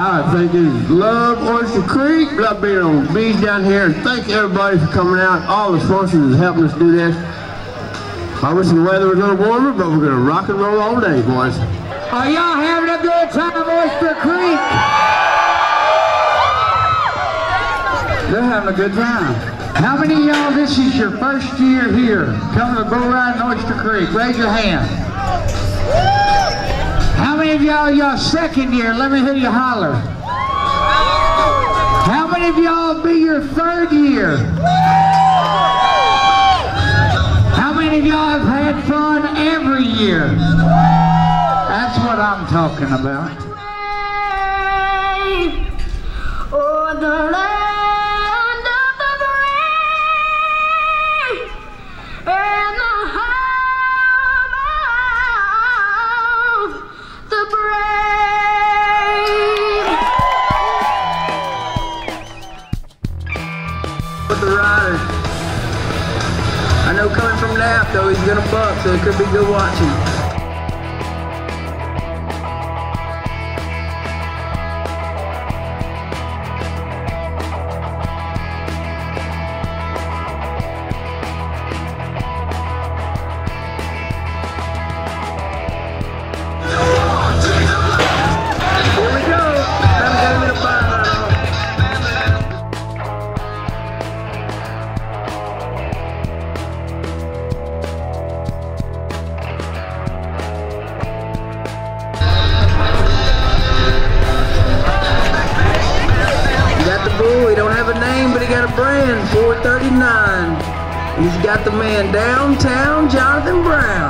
I think they love Oyster Creek, love being on the beach down here, and thank everybody for coming out. All the sponsors is helping us do this. I wish the weather was a little warmer, but we're going to rock and roll all day, boys. Are y'all having a good time, Oyster Creek? They're having a good time. How many of y'all, this is your first year here, coming to Bullriding Oyster Creek? Raise your hand. How many of y'all second year? Let me hear you holler. How many of y'all be your third year? How many of y'all have had fun every year? That's what I'm talking about. Oh, the land of the brave and the home of the brave. With the rider. I know coming from Nap though, he's gonna buck, so it could be good watching. He don't have a name, but he got a brand, 439. He's got the man downtown, Jonathan Brown.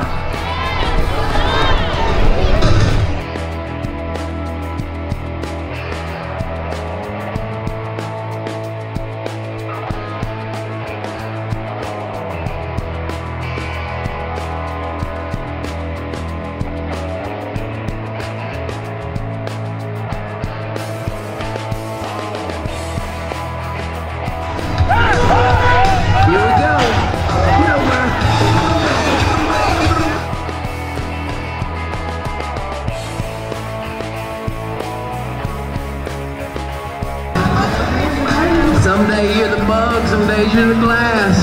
Here we go. Get over. Someday you're the bug, some days you're the glass.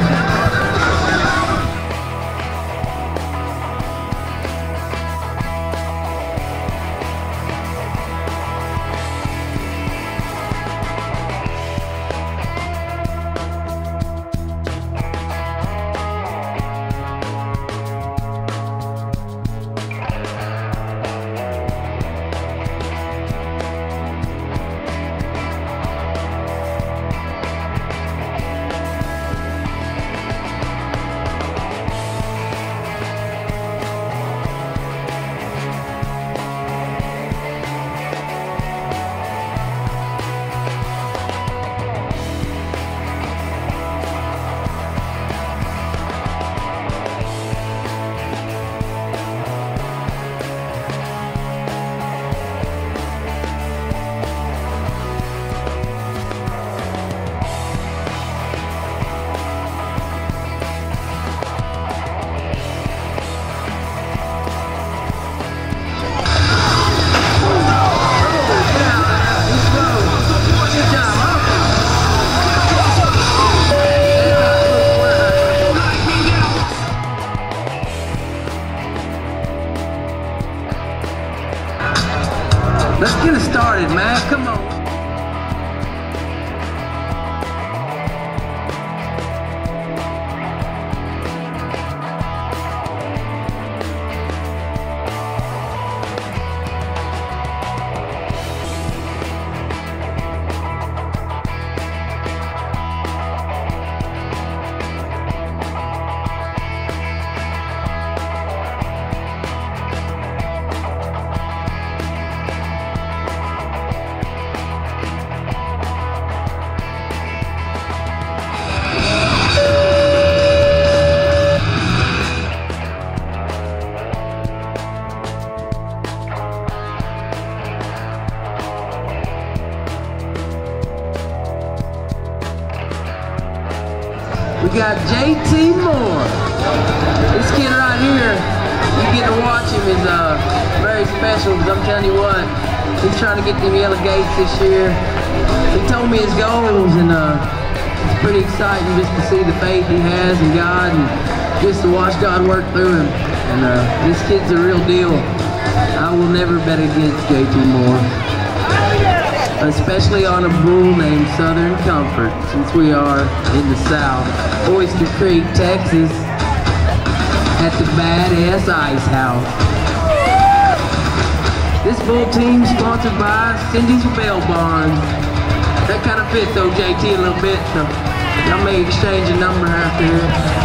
Let's get it started, man. Come on. We got JT Moore. This kid right here, you get to watch him, is very special, because I'm telling you what, He's trying to get them yellow gates this year. He told me his goals, and it's pretty exciting just to see the faith he has in God and just to watch God work through him. And this kid's a real deal. I will never bet against JT Moore, especially on a bull named Southern Comfort, since we are in the South. Oyster Creek, Texas, at the Badass Ice House. This bull team sponsored by Cindy's Bail Bonds. That kind of fits though, JT, a little bit, so y'all may exchange a number after here.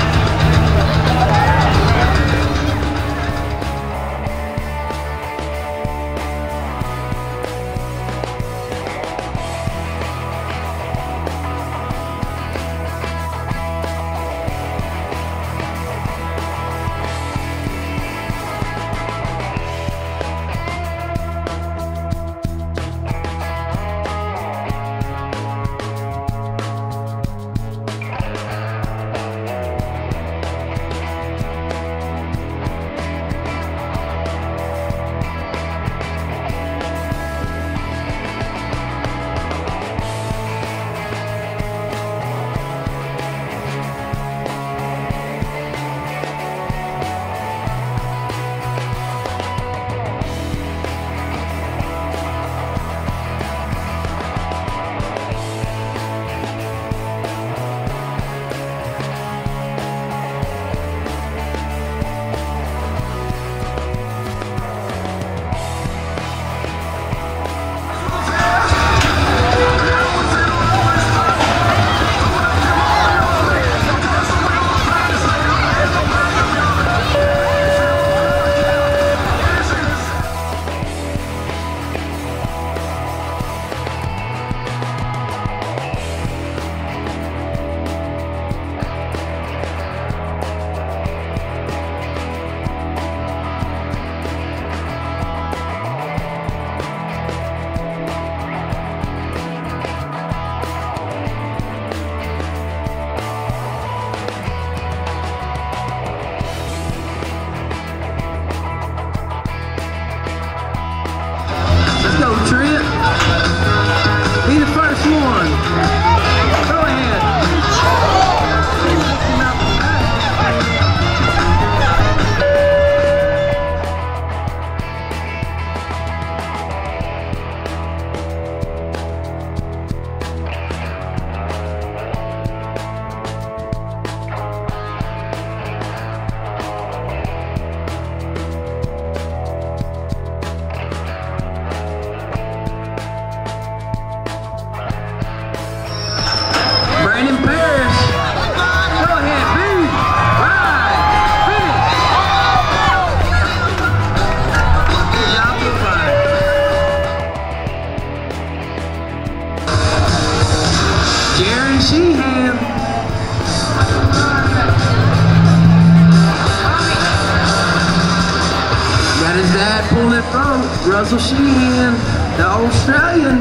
Pulling it from Russell Sheehan, the Australian.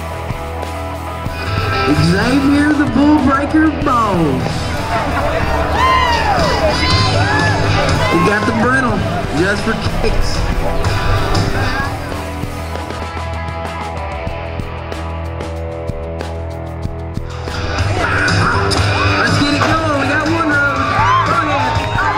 Xavier the Bull Breaker Balls. We got the Brental, just for kicks. Let's get it going. We got one road. Go ahead.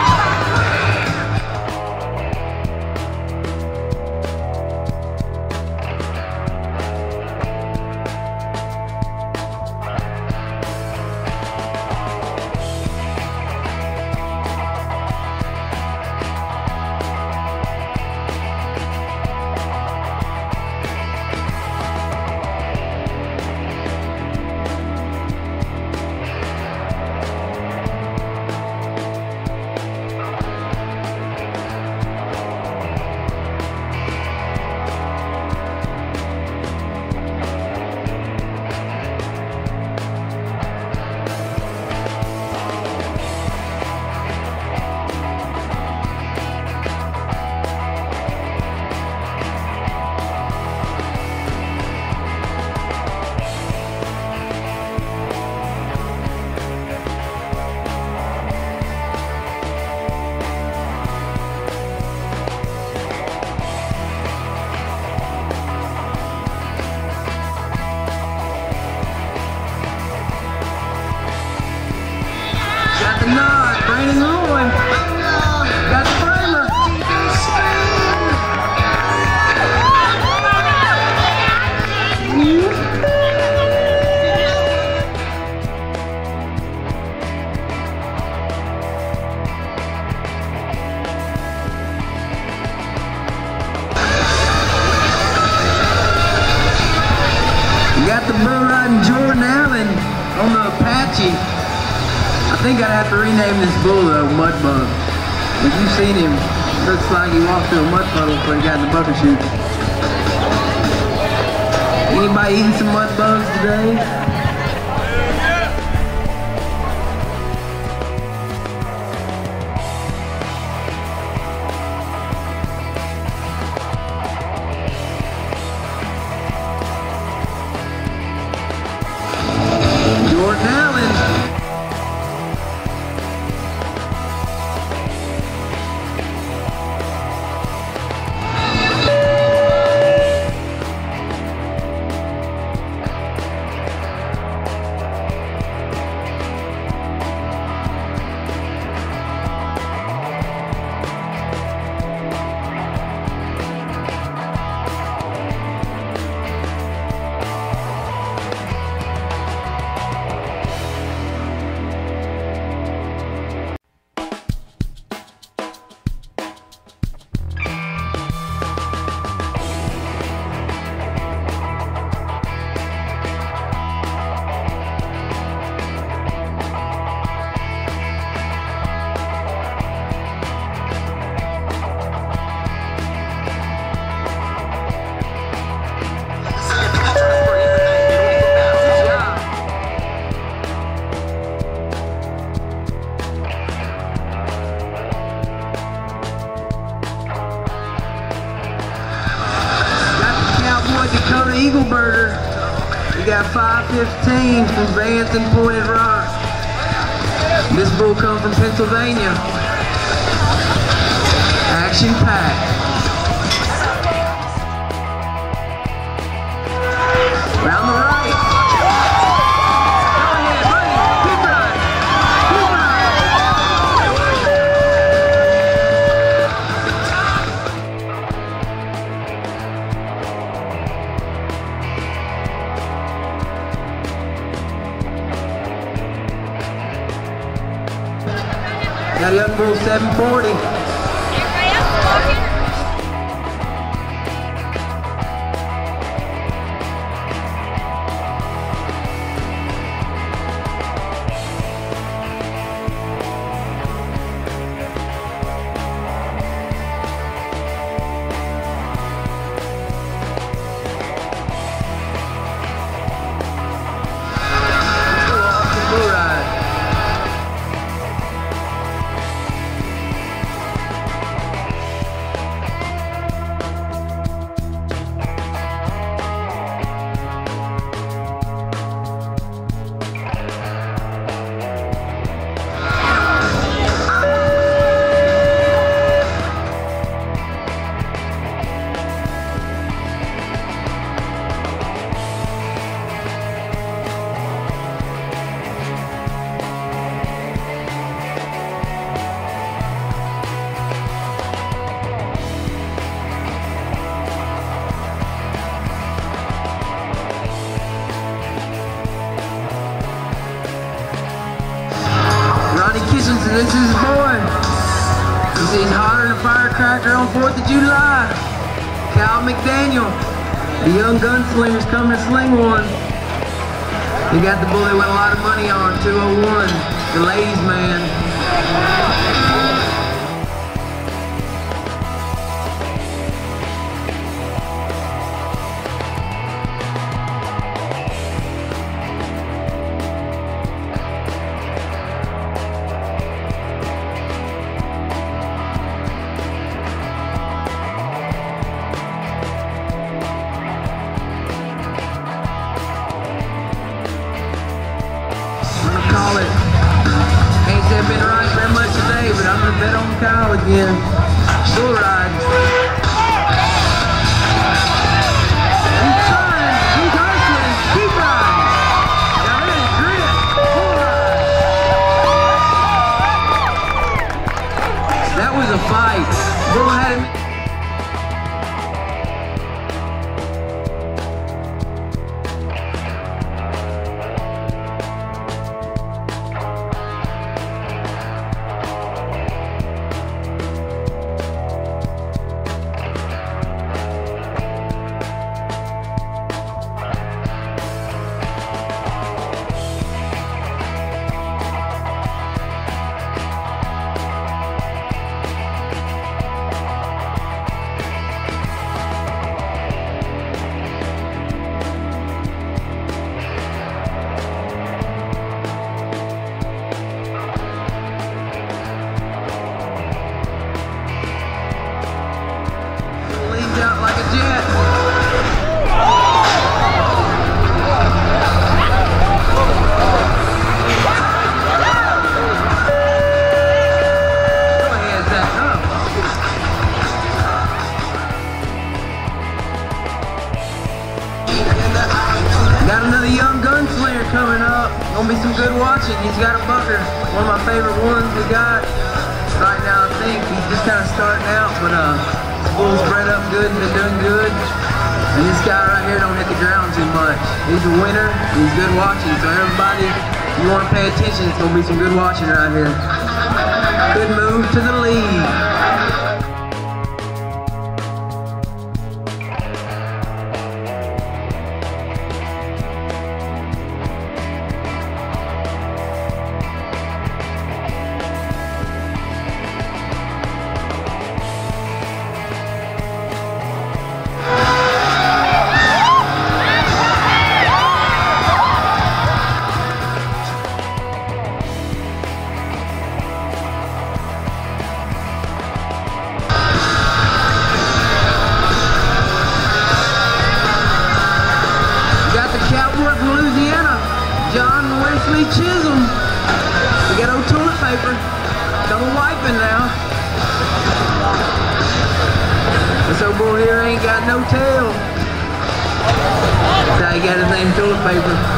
Got the Bullriding Jordan Allen on the Apache. I think I'd have to rename this bull though, Mudbug. If you've seen him, looks like he walked through a mud puddle before he got in the bucket chute. Anybody eating some mud bugs today? Jordan Allen. Eagle Birder. We got 515 from Vance and Pointed Rock. This bull comes from Pennsylvania. Action packed. Round the right. Go ahead, buddy. Keep riding. Keep riding. Got young bull 740. He's hotter than a firecracker on 4th of July. Cal McDaniel, the young gunslinger's coming to sling one. He got the bullet with a lot of money on, 201, the ladies' man. Call it. Ain't said been right very much today, but I'm gonna bet on Kyle again. Bull ride. He's trying. He's hustling. Keep riding. Now that is grit. Bull ride. That was a fight. Bull had him. Out like a jet. Go ahead, Zach. Got another young gunslinger coming up. Gonna be some good watching. He's got a bucker. One of my favorite ones we got right now. I think he's just kind of starting out, but bull's bred up good and been doing good. And this guy right here don't hit the ground too much. He's a winner. He's good watching. So everybody, if you want to pay attention, it's gonna be some good watching right here. Good move to the lead. Chisholm. We got old toilet paper. Double wiping now. This old boy here ain't got no tail. That's how he got his name, toilet paper.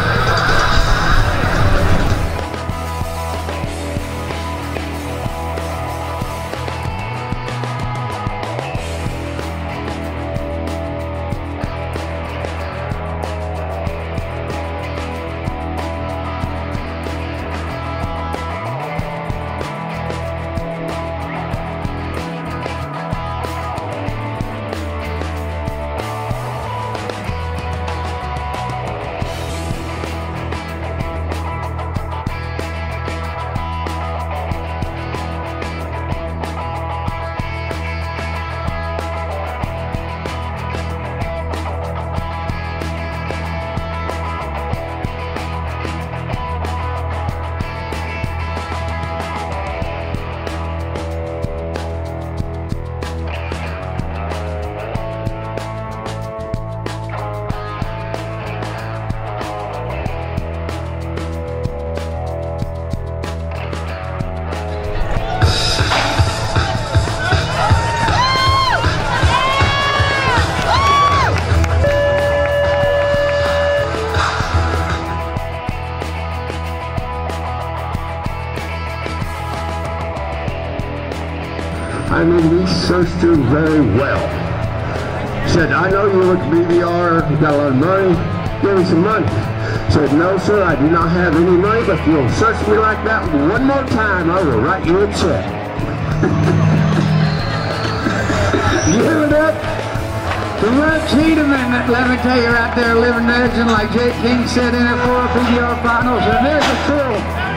I mean, he searched her very well. Said, I know you look BBR, you got a lot of money, give me some money. Said, no sir, I do not have any money, but if you'll search me like that one more time, I will write you a check. Give it up to Russ Hedeman. Let me tell you, right there, living legend, like Jake King said in it for PDR Finals. And there's a thrill.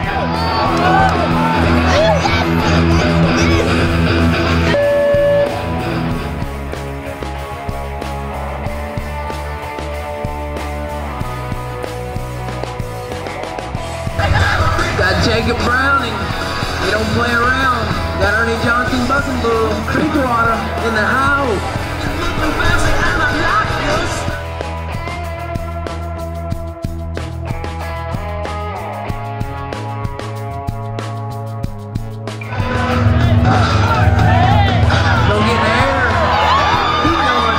Got Jacob Browning. They don't play around. Got Ernie Johnson Buckenbull. Creekwater in the house. Don't get in the air. Keep going.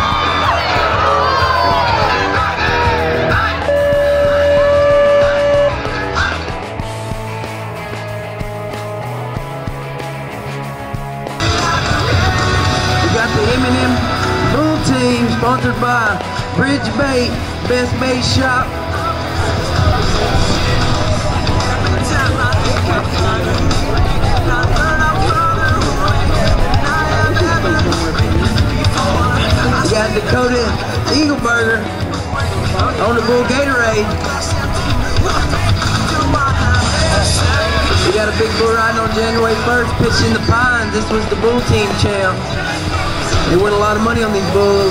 We got the M&M Bull Team sponsored by Bridge Bait, Best Bait Shop. We got Dakota Eagle Burger on the Bull Gatorade. We got a big bull riding on January 1st, pitched in the Pines. This was the Bull Team champ. They win a lot of money on these bulls.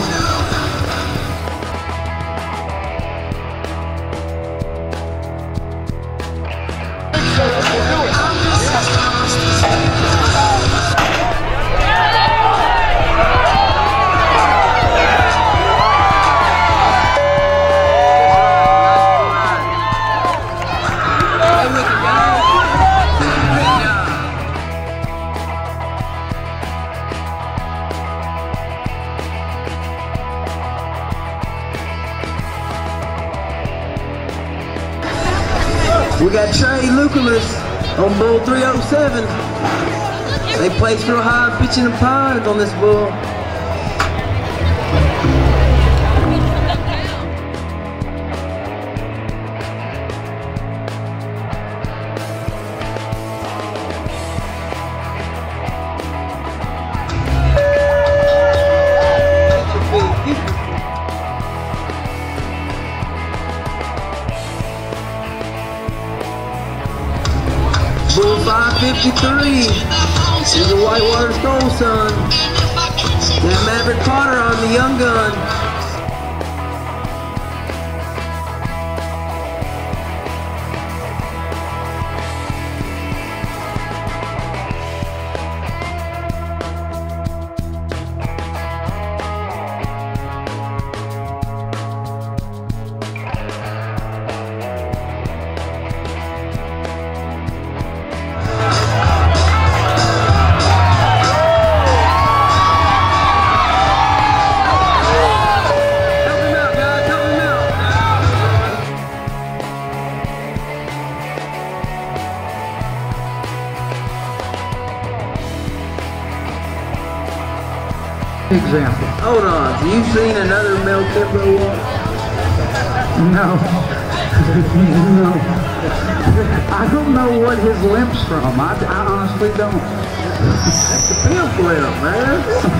We got Trey Lucullus on Bull 307. They placed real high pitching the Pines on this bull. Bull 553. He's a Whitewater Stone son. Got Maverick Potter on the young gun. Example. Hold on, so you've seen another Mel Kimbrough walk? No. No. I don't know what his limp's from. I honestly don't. That's the pimp limp, man.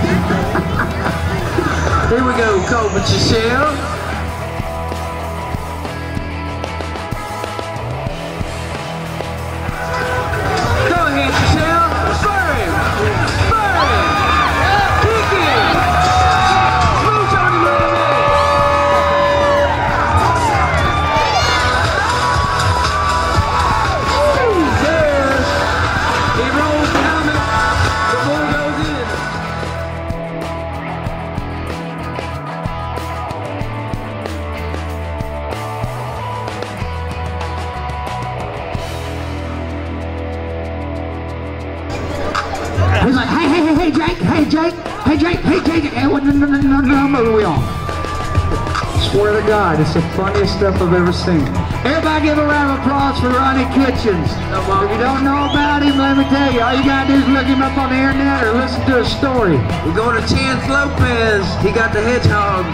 Here we go, Cobra Chiselle. Go ahead, Chiselle. Spur him. Spur him. Kick him. Smooch on him a little bit. There. He rolls the helmet. The bull goes in. He's like, hey, Jake, hey, what number are we on? Swear to God, it's the funniest stuff I've ever seen. Everybody give a round of applause for Ronnie Kitchens. If you don't know about him, let me tell you, all you gotta do is look him up on the internet or listen to his story. We're going to Chance Lopez. He got the hedgehog.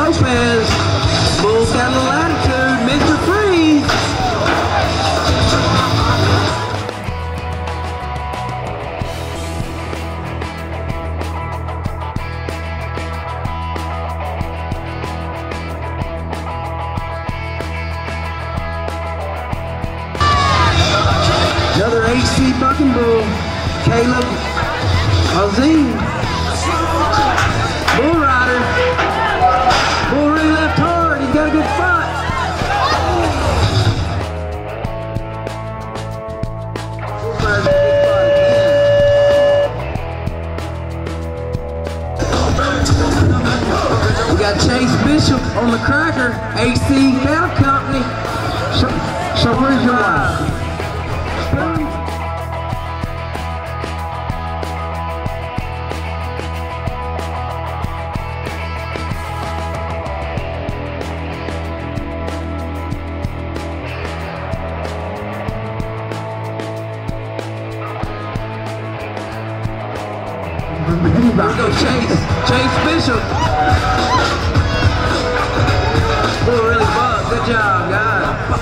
Lopez. Bull's got a little attitude. Mr. Freeze. Another HC bucking bull, Caleb Azim. Bull rider. Bull really left hard. He's got a good front. We got Chase Bishop on the cracker, AC Cattle Company. So where's your wife? Here we go, Chase Bishop. Bull really bugged. Good job, guys.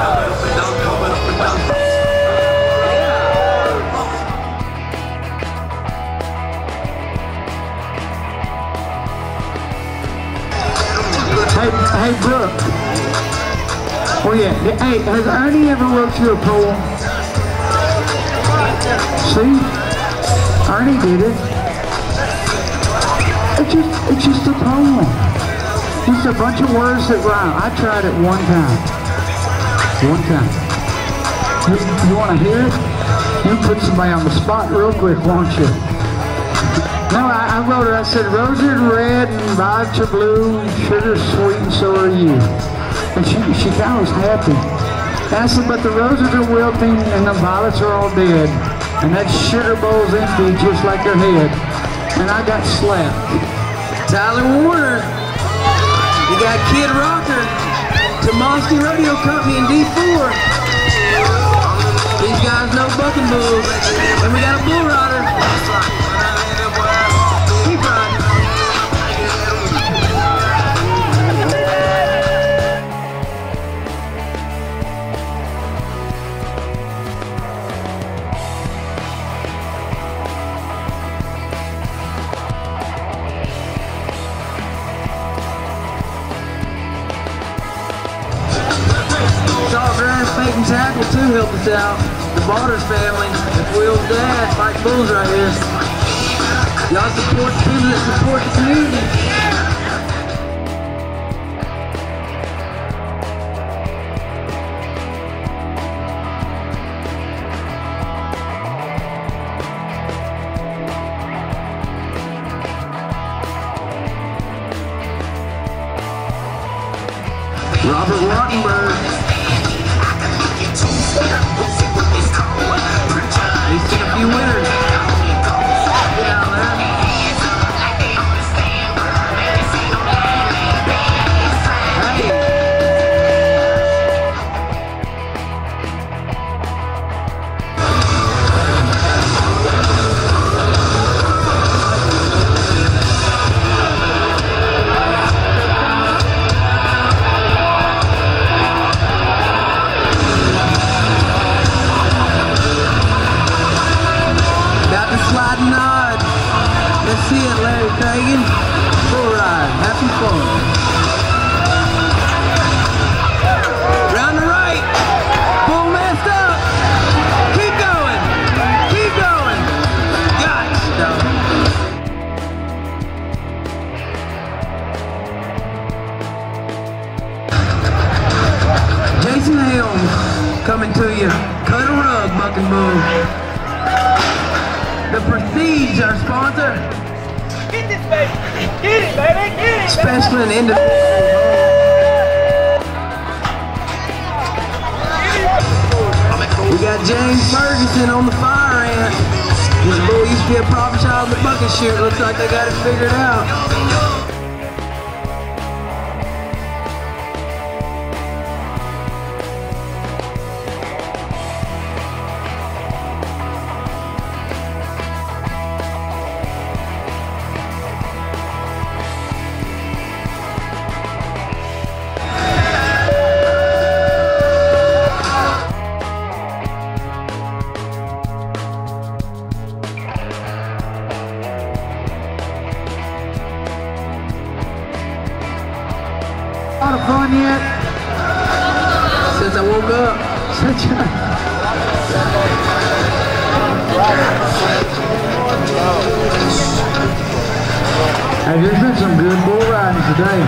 Hey, Brooke. Oh yeah. Hey, has Ernie ever wrote you a poem? See? Ernie did it. It's just a poem. Just a bunch of words that rhyme. I tried it one time. One time. You want to hear it? You put somebody on the spot real quick, won't you? No, I wrote it. I said, roses are red and violets are blue, sugar's sweet and so are you. And she kind of was happy. And I said, but the roses are wilting and the violets are all dead. And that sugar bowl's empty just like her head. And I got slapped. Tyler Warner. You got Kid Rocker, Tomasky Radio Company in D4. These guys know bucking bulls. And we got a bull rider. Keep riding. Fake and Tackle too helped us out. The Borders family, the Will's dad, fight bulls right here. Y'all support the people that support the community. Robert Wattenberg. He's seen a few winners. Down there. See it, Larry Cragen. Bull ride. Happy fun. Round the right. Bull messed up. Keep going. Keep going. Gosh, Jason Helms coming to you. Cut a rug, bucking bull. The Prestige, our sponsor. Get this baby! Get it, baby! Get it! Especially an individual. We got James Ferguson on the fire ant. This bull used to be a prop shot with a bucket shoot. Looks like they got it figured out. lot of fun yet? Since I woke up. Hey, there's been some good bull riding today.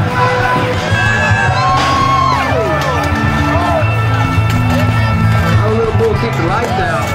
Oh, little bull kicked the lights out.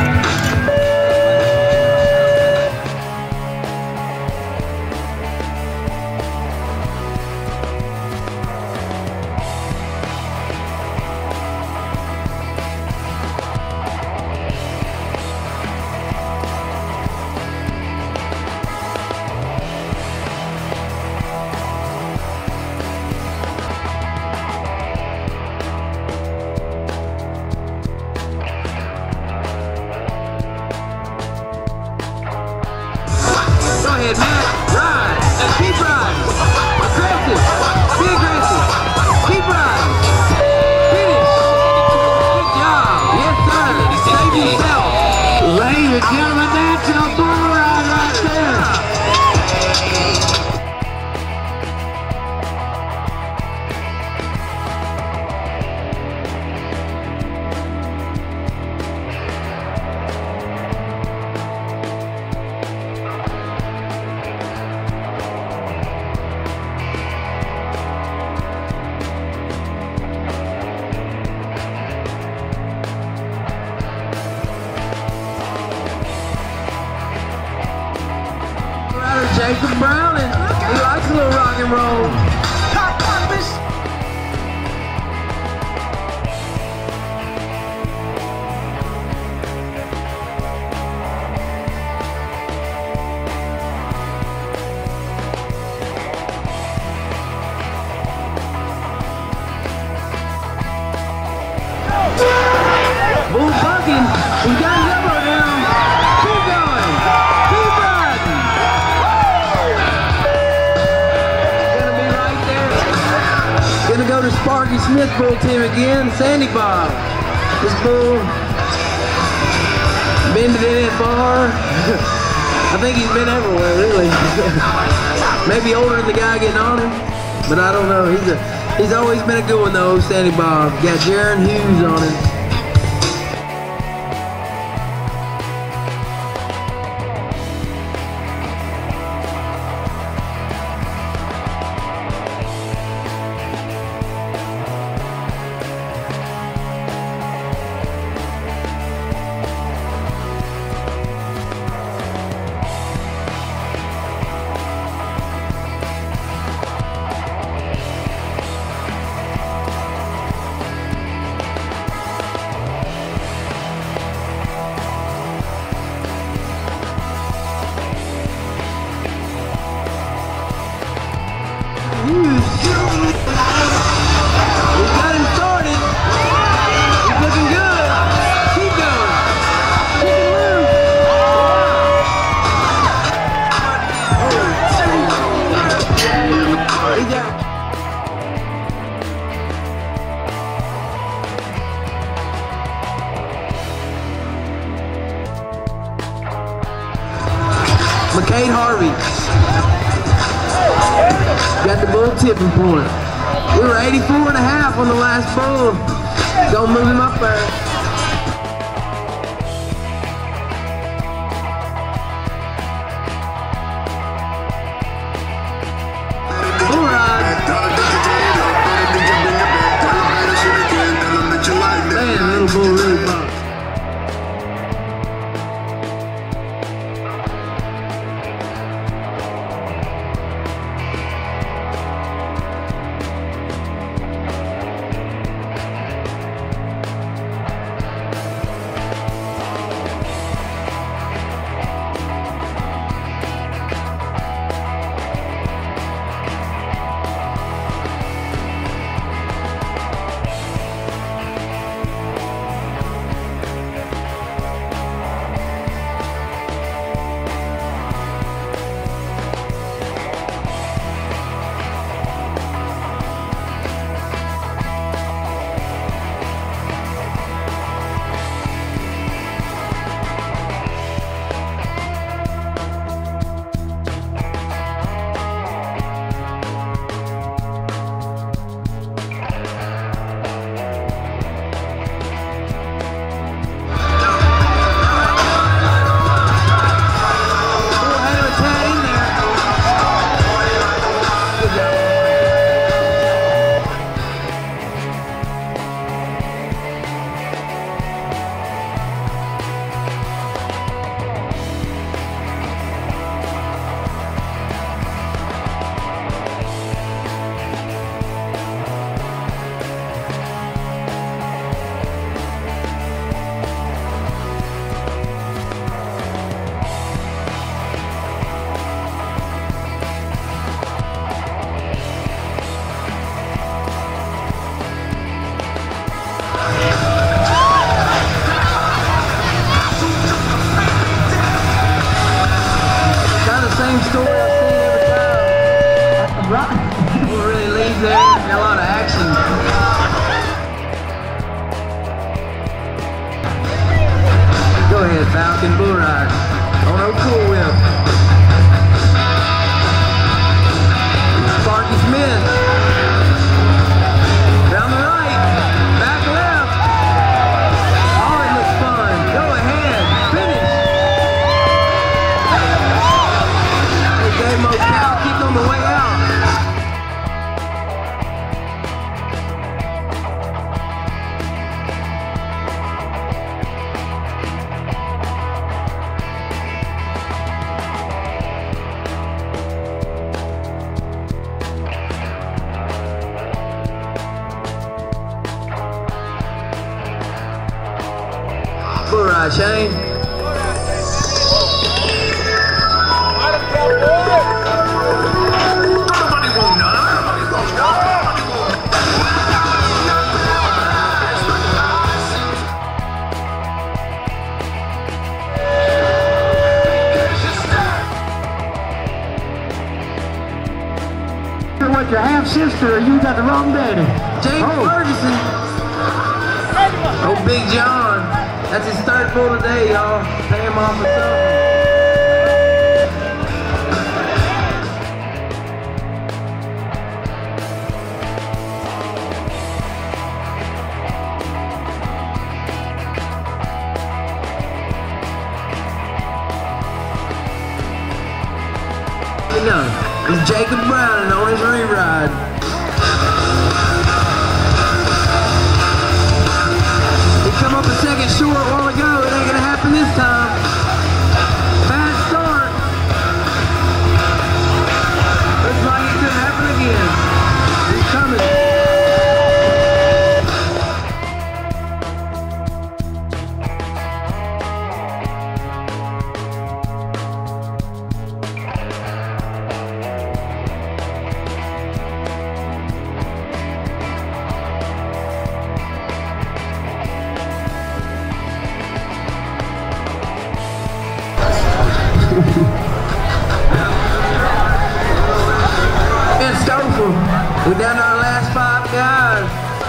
Jacob Browning, he likes a little rock and roll. Bull bucking, he got his elbow down. Keep going, keep riding. Gonna be right there. Gonna go to Sparky Smith bull team again, Sandy Bob. This bull been to that far. I think he's been everywhere, really. Maybe older than the guy getting on him, but I don't know. He's always been a good one though, Sandy Bob. Got Jaron Hughes on him. McCade Harvey got the bull tipping point. We were 84.5 on the last bull. Don't move him up there. Bull ride. Man, little bull really bumped. ride, Shane. With your half sister, you got the wrong daddy. Jake Ferguson. Oh, Big John. That's his third bull today, y'all. Pay him off with something. No, it's Jacob Brown on his re-ride. He come up a second short a while ago. It ain't gonna happen this time. Bad start. Looks like it could happen again. He's coming. And Stouffer, we're down to our last 5 guys.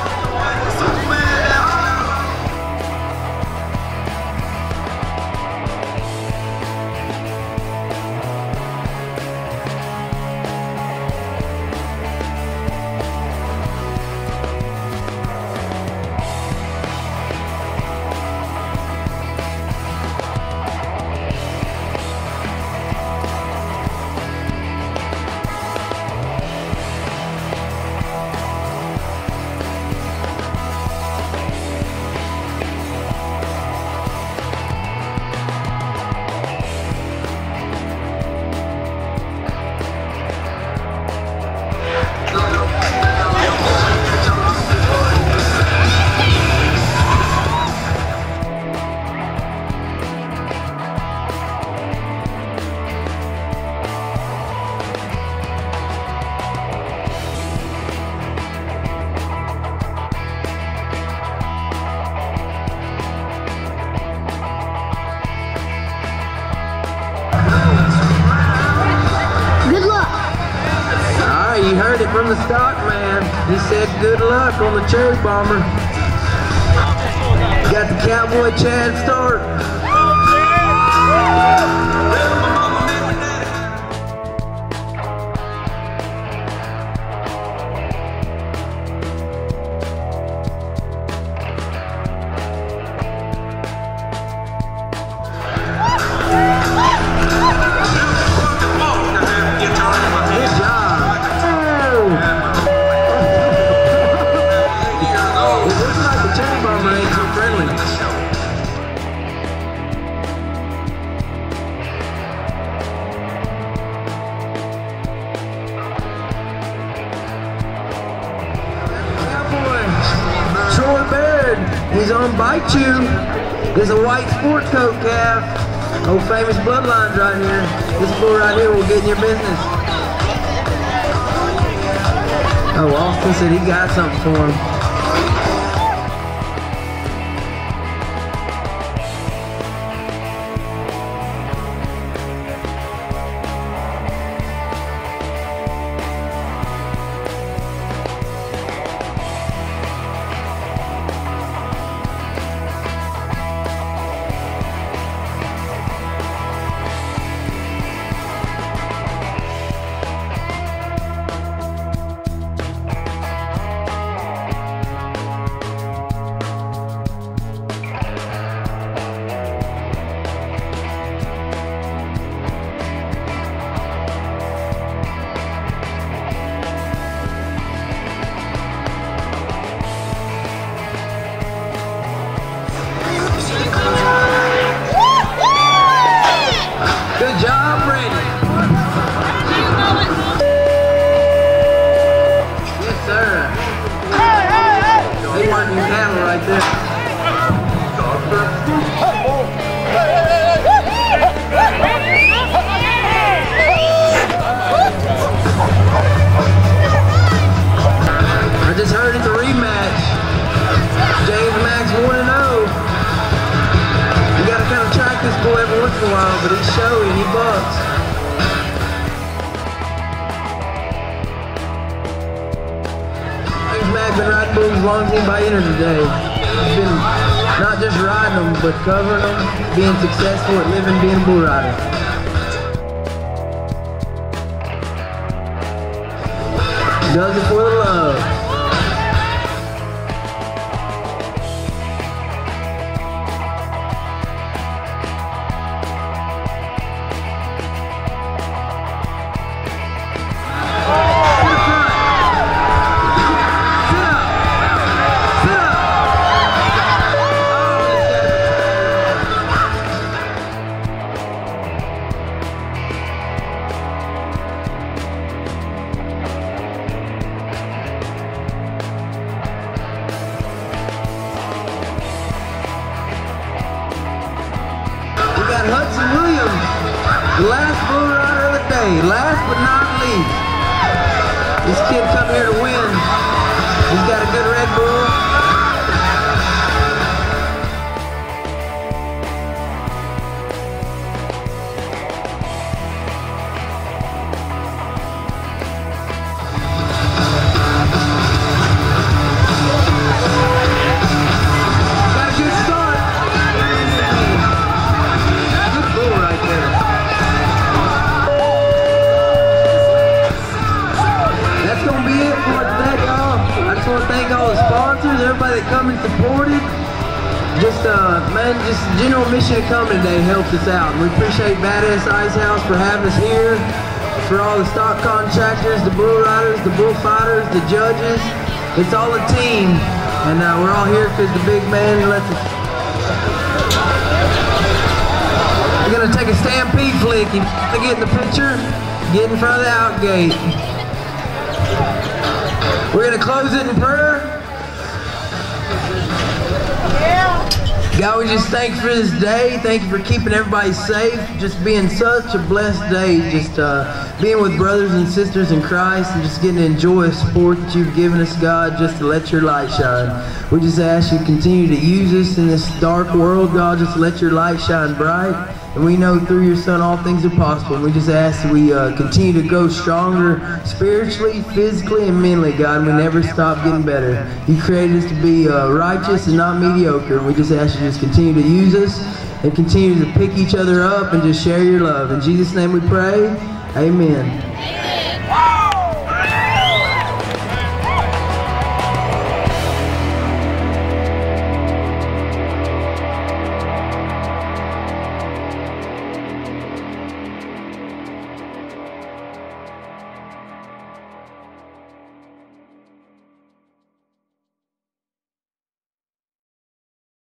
You heard it from the stock man. He said good luck on the cherry bomber. Got the Cowboy Chad start. He's on Bite You. There's a white sport coat calf. Old famous bloodlines right here. This bull right here will get in your business. Oh, Austin said he got something for him. as long as anybody entered today. It's been not just riding them, but covering them, being successful at living, being a bull rider. Does it for the love. The last bull rider of the day, last but not least. This kid come here to win. He's got a good Red Bull. Got a good start. Good bull right there. That's gonna be it for today, y'all. I just want to thank all the sponsors, everybody that come and supported. Just man, just general mission of coming today helps us out. We appreciate Badass Ice House for having us here. For all the stock contractors, the bull riders, the bullfighters, the judges. It's all a team, and we're all here because the big man lets us. We're gonna take a stampede flick. You get in the picture, get in front of the out gate. We're going to close it in prayer. God, we just thank you for this day. Thank you for keeping everybody safe. Just being such a blessed day. Just being with brothers and sisters in Christ and just getting to enjoy the support that you've given us, God, just to let your light shine. We just ask you to continue to use us in this dark world, God, just to let your light shine bright. And we know through your Son all things are possible. And we just ask that we continue to grow stronger spiritually, physically, and mentally, God. And we never stop getting better. You created us to be righteous and not mediocre. And we just ask you to just continue to use us and continue to pick each other up and just share your love. In Jesus' name we pray. Amen.